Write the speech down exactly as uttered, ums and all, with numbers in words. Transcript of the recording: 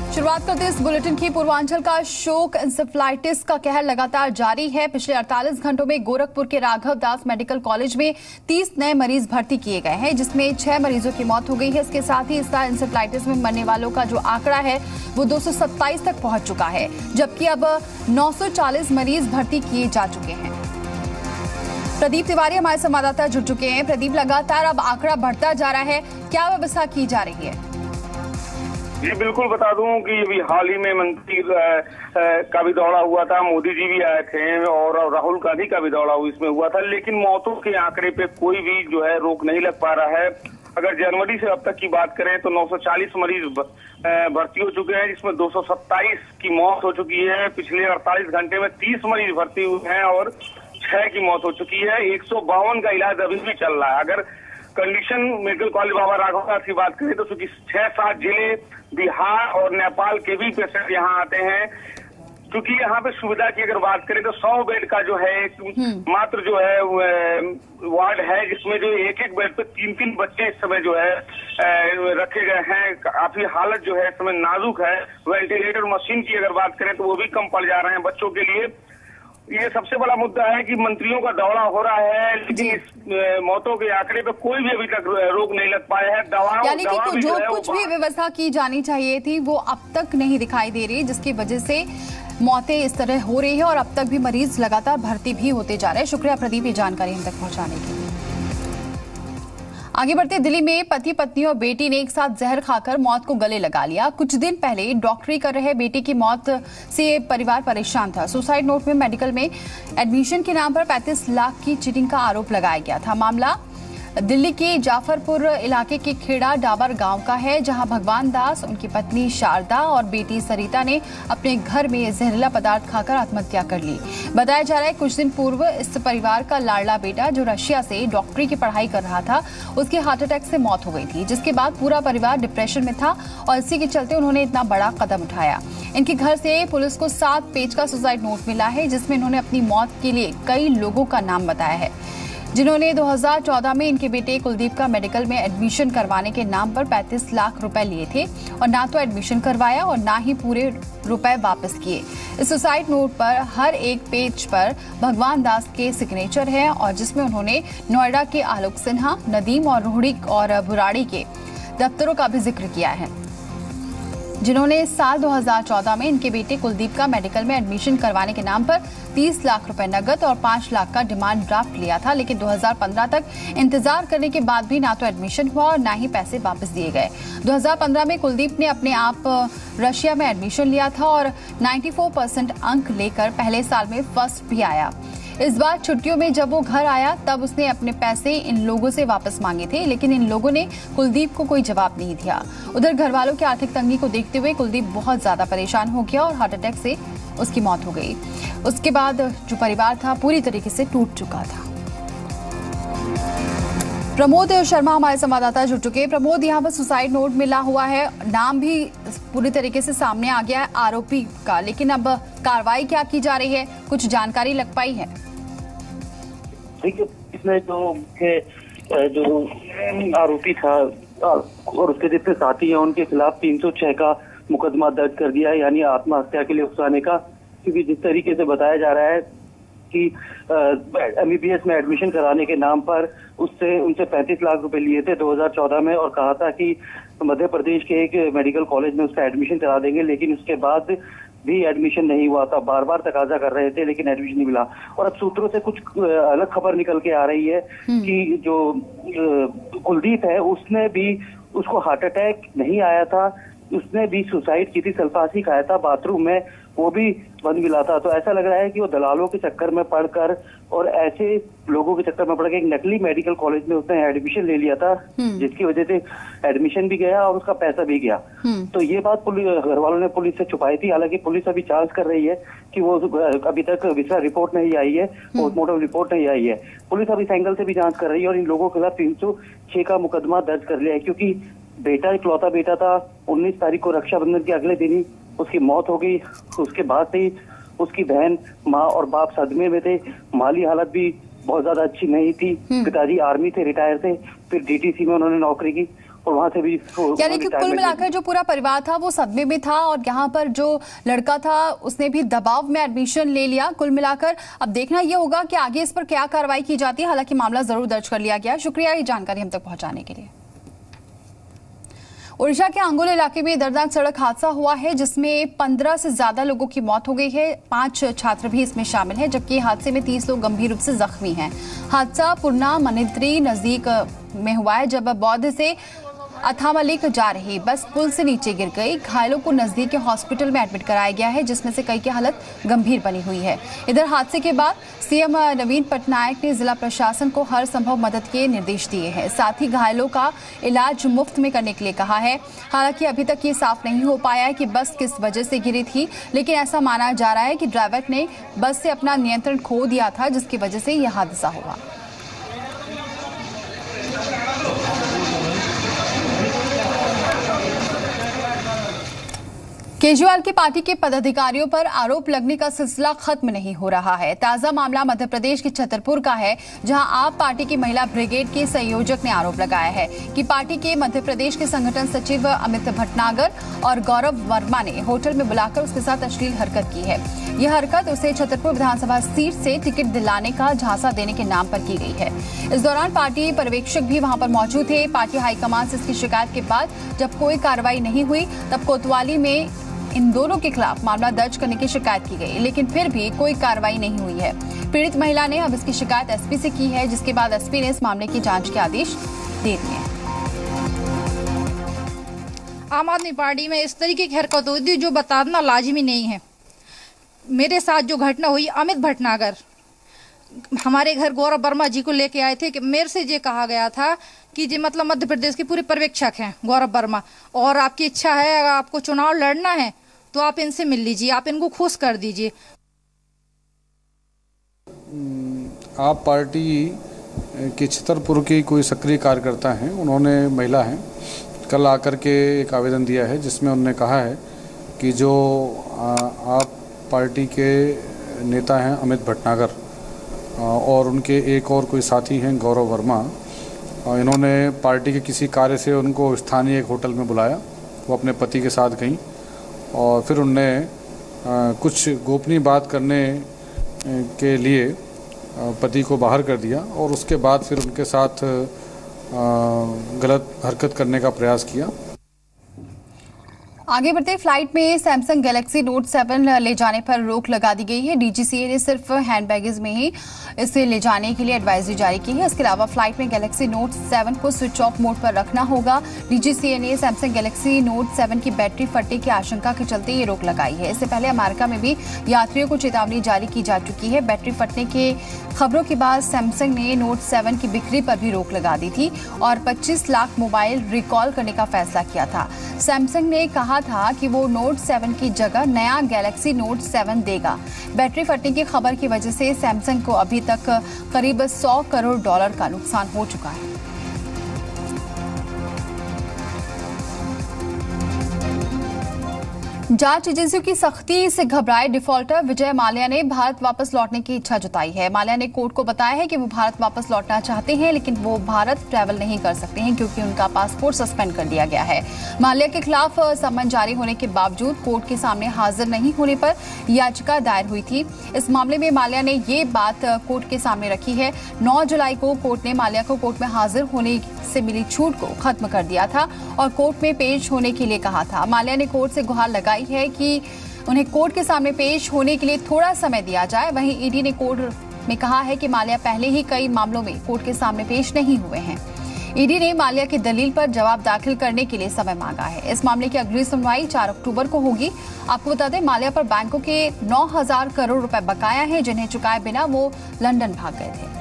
शुरुआत करते हैं इस बुलेटिन की। पूर्वांचल का शोक, एंसेफलाइटिस का कहर लगातार जारी है। पिछले अड़तालीस घंटों में गोरखपुर के राघव दास मेडिकल कॉलेज में तीस नए मरीज भर्ती किए गए हैं, जिसमें छह मरीजों की मौत हो गई है। इसके साथ ही इस साल एंसेफलाइटिस में मरने वालों का जो आंकड़ा है वो दो सौ सत्ताईस तक पहुंच चुका है, जबकि अब नौ सौ चालीस मरीज भर्ती किए जा चुके हैं। प्रदीप तिवारी हमारे संवाददाता जुड़ चुके हैं। प्रदीप, लगातार अब आंकड़ा बढ़ता जा रहा है, क्या व्यवस्था की जा रही है? जी बिल्कुल, बता दूं कि अभी हाल ही में मंत्री का भी दौरा हुआ था, मोदी जी भी आए थे और राहुल गांधी का भी दौरा इसमें हुआ था, लेकिन मौतों के आंकड़े पे कोई भी जो है रोक नहीं लग पा रहा है। अगर जनवरी से अब तक की बात करें तो नौ सौ चालीस मरीज भर्ती हो चुके हैं, जिसमें दो सौ सत्ताईस की मौत हो चुकी है। पिछले अड़तालीस घंटे में तीस मरीज भर्ती हुए हैं और छह की मौत हो चुकी है। एक सौ बावन का इलाज अभी भी चल रहा है। अगर condition medical college Baba Raghav Das की बात करें तो चूंकि छह सात जिले बिहार और नेपाल के भी पेशेंट यहाँ आते हैं, क्योंकि यहाँ पे सुविधा की अगर बात करें तो सौ बेड का जो है मात्र जो है वार्ड है, जिसमें जो एक एक बेड पे तीन तीन बच्चे इस समय जो है रखे गए हैं। काफी हालत जो है इस समय नाजुक है। वेंटिलेटर मशीन की अगर बात करें तो वो भी कम पड़ जा रहे हैं बच्चों के लिए। ये सबसे बड़ा मुद्दा है कि मंत्रियों का दौरा हो रहा है, लेकिन इस मौतों के आंकड़े पे कोई भी अभी तक रोक नहीं लग पाया है। दवाओं यानी कि दवा जो, जो कुछ भी व्यवस्था की जानी चाहिए थी वो अब तक नहीं दिखाई दे रही, जिसकी वजह से मौतें इस तरह हो रही है और अब तक भी मरीज लगातार भर्ती भी होते जा रहे हैं। शुक्रिया प्रदीप, ये जानकारी हम तक पहुंचाने के लिए। आगे बढ़ते, दिल्ली में पति पत्नी और बेटी ने एक साथ जहर खाकर मौत को गले लगा लिया। कुछ दिन पहले डॉक्टरी कर रहे बेटी की मौत से परिवार परेशान था। सुसाइड नोट में मेडिकल में एडमिशन के नाम पर पैंतीस लाख की चीटिंग का आरोप लगाया गया था। मामला दिल्ली के जाफरपुर इलाके के खेड़ा डाबर गांव का है, जहां भगवान दास, उनकी पत्नी शारदा और बेटी सरिता ने अपने घर में जहरीला पदार्थ खाकर आत्महत्या कर ली। बताया जा रहा है कुछ दिन पूर्व इस परिवार का लाडला बेटा, जो रशिया से डॉक्टरी की पढ़ाई कर रहा था, उसकी हार्ट अटैक से मौत हो गई थी, जिसके बाद पूरा परिवार डिप्रेशन में था और इसी के चलते उन्होंने इतना बड़ा कदम उठाया। इनके घर से पुलिस को सात पेज का सुसाइड नोट मिला है, जिसमें इन्होंने अपनी मौत के लिए कई लोगों का नाम बताया है, जिन्होंने दो हज़ार चौदह में इनके बेटे कुलदीप का मेडिकल में एडमिशन करवाने के नाम पर पैंतीस लाख रुपए लिए थे और ना तो एडमिशन करवाया और ना ही पूरे रुपए वापस किए। इस सुसाइड नोट पर हर एक पेज पर भगवान दास के सिग्नेचर है और जिसमें उन्होंने नोएडा के आलोक सिन्हा, नदीम और रोहड़ी और बुराड़ी के दफ्तरों का भी जिक्र किया है, जिन्होंने साल दो हज़ार चौदह में इनके बेटे कुलदीप का मेडिकल में एडमिशन करवाने के नाम पर तीस लाख रुपए नगद और पांच लाख का डिमांड ड्राफ्ट लिया था। लेकिन दो हज़ार पंद्रह तक इंतजार करने के बाद भी ना तो एडमिशन हुआ और ना ही पैसे वापस दिए गए। दो हज़ार पंद्रह में कुलदीप ने अपने आप रशिया में एडमिशन लिया था और चौरानवे परसेंट अंक लेकर पहले साल में फर्स्ट भी आया। इस बार छुट्टियों में जब वो घर आया तब उसने अपने पैसे इन लोगों से वापस मांगे थे, लेकिन इन लोगों ने कुलदीप को कोई जवाब नहीं दिया। उधर घर वालों की आर्थिक तंगी को देखते हुए कुलदीप बहुत ज्यादा परेशान हो गया और हार्ट अटैक से उसकी मौत हो गई। उसके बाद जो परिवार था पूरी तरीके से टूट चुका था। प्रमोद शर्मा हमारे संवाददाता जुड़ चुके हैं। प्रमोद, यहाँ पर सुसाइड नोट मिला हुआ है, नाम भी पूरी तरीके से सामने आ गया है आरोपी का, लेकिन अब कार्रवाई क्या की जा रही है, कुछ जानकारी लग पाई है? देखिए, इसमें जो मुख्य जो आरोपी था और उसके जितने साथी हैं उनके खिलाफ तीन सौ छह का मुकदमा दर्ज कर दिया है, यानी आत्महत्या के लिए उकसाने का। क्योंकि जिस तरीके से बताया जा रहा है कि एमबीबीएस में एडमिशन कराने के नाम पर उससे उनसे पैंतीस लाख रुपए लिए थे दो हज़ार चौदह में और कहा था कि मध्य प्रदेश के एक मेडिकल कॉलेज में उसका एडमिशन करा देंगे, लेकिन उसके बाद भी एडमिशन नहीं हुआ था। बार बार तकाजा कर रहे थे लेकिन एडमिशन नहीं मिला। और अब सूत्रों से कुछ अलग खबर निकल के आ रही है कि जो कुलदीप है उसने भी, उसको हार्ट अटैक नहीं आया था, उसने भी सुसाइड की थी, सल्फासी खाया था बाथरूम में, वो भी बंद मिला था। तो ऐसा लग रहा है कि वो दलालों के चक्कर में पड़कर और ऐसे लोगों के चक्कर में पड़ के एक नकली मेडिकल कॉलेज में उसने एडमिशन ले लिया था, जिसकी वजह से एडमिशन भी गया और उसका पैसा भी गया। तो ये बात घर वालों ने पुलिस से छुपाई थी। हालांकि पुलिस अभी जांच कर रही है कि वो अभी तक विसरा रिपोर्ट नहीं आई है, पोस्टमार्टम रिपोर्ट नहीं आई है। पुलिस अभी एंगल से भी जांच कर रही है और इन लोगों के खिलाफ तीन सौ छह का मुकदमा दर्ज कर लिया है, क्योंकि बेटा इकलौता बेटा था। उन्नीस तारीख को रक्षाबंधन के अगले दिन ही उसकी मौत हो गई। उसके बाद से ही उसकी बहन, माँ और बाप सदमे में थे। माली हालत भी बहुत ज्यादा अच्छी नहीं थी। पिताजी आर्मी थे, रिटायर थे, फिर डीटीसी में उन्होंने नौकरी की और वहां से भी यानी कि कुल मिलाकर जो पूरा परिवार था वो सदमे में था और यहाँ पर जो लड़का था उसने भी दबाव में एडमिशन ले लिया। कुल मिलाकर अब देखना ये होगा कि आगे इस पर क्या कार्रवाई की जाती है। हालांकि मामला जरूर दर्ज कर लिया गया। शुक्रिया ये जानकारी हम तक पहुंचाने के लिए। ओडिशा के अंगोला इलाके में दर्दनाक सड़क हादसा हुआ है जिसमें पंद्रह से ज्यादा लोगों की मौत हो गई है। पांच छात्र भी इसमें शामिल हैं, जबकि हादसे में तीस लोग गंभीर रूप से जख्मी हैं। हादसा पुरना मनित्री नजदीक में हुआ है जब बौद्ध से अथामलिक जा रही बस पुल से नीचे गिर गई। घायलों को नजदीक के हॉस्पिटल में एडमिट कराया गया है, जिसमें से कई की हालत गंभीर बनी हुई है। इधर हादसे के बाद सीएम नवीन पटनायक ने जिला प्रशासन को हर संभव मदद के निर्देश दिए हैं। साथ ही घायलों का इलाज मुफ्त में करने के लिए कहा है। हालांकि अभी तक ये साफ नहीं हो पाया है कि बस किस वजह से गिरी थी, लेकिन ऐसा माना जा रहा है कि ड्राइवर ने बस से अपना नियंत्रण खो दिया था, जिसकी वजह से यह हादसा हुआ। केजरीवाल की पार्टी के पदाधिकारियों पर आरोप लगने का सिलसिला खत्म नहीं हो रहा है। ताजा मामला मध्य प्रदेश के छतरपुर का है, जहां आप पार्टी की महिला ब्रिगेड के संयोजक ने आरोप लगाया है कि पार्टी के मध्य प्रदेश के संगठन सचिव अमित भटनागर और गौरव वर्मा ने होटल में बुलाकर उसके साथ अश्लील हरकत की है। यह हरकत उसे छतरपुर विधानसभा सीट से टिकट दिलाने का झांसा देने के नाम पर की गई है। इस दौरान पार्टी पर्यवेक्षक भी वहां पर मौजूद थे। पार्टी हाईकमान से इसकी शिकायत के बाद जब कोई कार्रवाई नहीं हुई, तब कोतवाली में इन दोनों के खिलाफ मामला दर्ज करने की शिकायत की गई, लेकिन फिर भी कोई कार्रवाई नहीं हुई है। पीड़ित महिला ने अब इसकी शिकायत एसपी से की है, जिसके बाद एसपी ने इस मामले की जांच के आदेश दे दिए हैं। आम आदमी पार्टी में इस तरीके की हरकत हुई थी जो बताना लाजिमी नहीं है। मेरे साथ जो घटना हुई, अमित भटनागर हमारे घर गौरव वर्मा जी को लेके आए थे कि मेरे से ये कहा गया था कि जी मतलब मध्य प्रदेश के पूरे पर्यवेक्षक हैं गौरव वर्मा, और आपकी इच्छा है अगर आपको चुनाव लड़ना है तो आप इनसे मिल लीजिए, आप इनको खुश कर दीजिए। आप पार्टी के छतरपुर की कोई सक्रिय कार्यकर्ता हैं, उन्होंने महिला हैं, कल आकर के एक आवेदन दिया है जिसमें उन्होंने कहा है कि जो आप पार्टी के नेता हैं अमित भटनागर और उनके एक और कोई साथी हैं गौरव वर्मा, इन्होंने पार्टी के किसी कार्य से उनको स्थानीय एक होटल में बुलाया। वो अपने पति के साथ गईं और फिर उनने कुछ गोपनीय बात करने के लिए पति को बाहर कर दिया और उसके बाद फिर उनके साथ गलत हरकत करने का प्रयास किया। आगे बढ़ते फ्लाइट में सैमसंग गैलेक्सी नोट सेवन ले जाने पर रोक लगा दी गई है। डीजीसीए ने सिर्फ हैंड बैगेज में ही इसे ले जाने के लिए एडवाइजरी जारी की है। इसके अलावा फ्लाइट में गैलेक्सी नोट सेवन को स्विच ऑफ मोड पर रखना होगा। डीजीसीए ने सैमसंग गैलेक्सी नोट सेवन की बैटरी फटने की आशंका के चलते ये रोक लगाई है। इससे पहले अमेरिका में भी यात्रियों को चेतावनी जारी की जा चुकी है। बैटरी फटने के खबरों के बाद सैमसंग ने नोट सेवन की बिक्री पर भी रोक लगा दी थी और पच्चीस लाख मोबाइल रिकॉल करने का फैसला किया था। सैमसंग ने कहा था कि वो नोट सेवन की जगह नया गैलेक्सी नोट सेवन देगा। बैटरी फटने की खबर की वजह से सैमसंग को अभी तक करीब सौ करोड़ डॉलर का नुकसान हो चुका है। जांच एजेंसियों की सख्ती से घबराए डिफॉल्टर विजय माल्या ने भारत वापस लौटने की इच्छा जताई है। माल्या ने कोर्ट को बताया है कि वो भारत वापस लौटना चाहते हैं, लेकिन वो भारत ट्रैवल नहीं कर सकते हैं क्योंकि उनका पासपोर्ट सस्पेंड कर दिया गया है। माल्या के खिलाफ समन जारी होने के बावजूद कोर्ट के सामने हाजिर नहीं होने पर याचिका दायर हुई थी। इस मामले में माल्या ने ये बात कोर्ट के सामने रखी है। नौ जुलाई को कोर्ट ने माल्या को कोर्ट में हाजिर होने से मिली छूट को खत्म कर दिया था और कोर्ट में पेश होने के लिए कहा था। माल्या ने कोर्ट से गुहार लगाई है कि उन्हें कोर्ट के सामने पेश होने के लिए थोड़ा समय दिया जाए। वहीं ईडी ने कोर्ट में कहा है कि माल्या पहले ही कई मामलों में कोर्ट के सामने पेश नहीं हुए हैं। ईडी ने माल्या की दलील पर जवाब दाखिल करने के लिए समय मांगा है। इस मामले की अगली सुनवाई चार अक्टूबर को होगी। आपको बता दें, माल्या पर बैंकों के नौ हजार करोड़ रुपए बकाया है, जिन्हें चुकाए बिना वो लंदन भाग गए थे।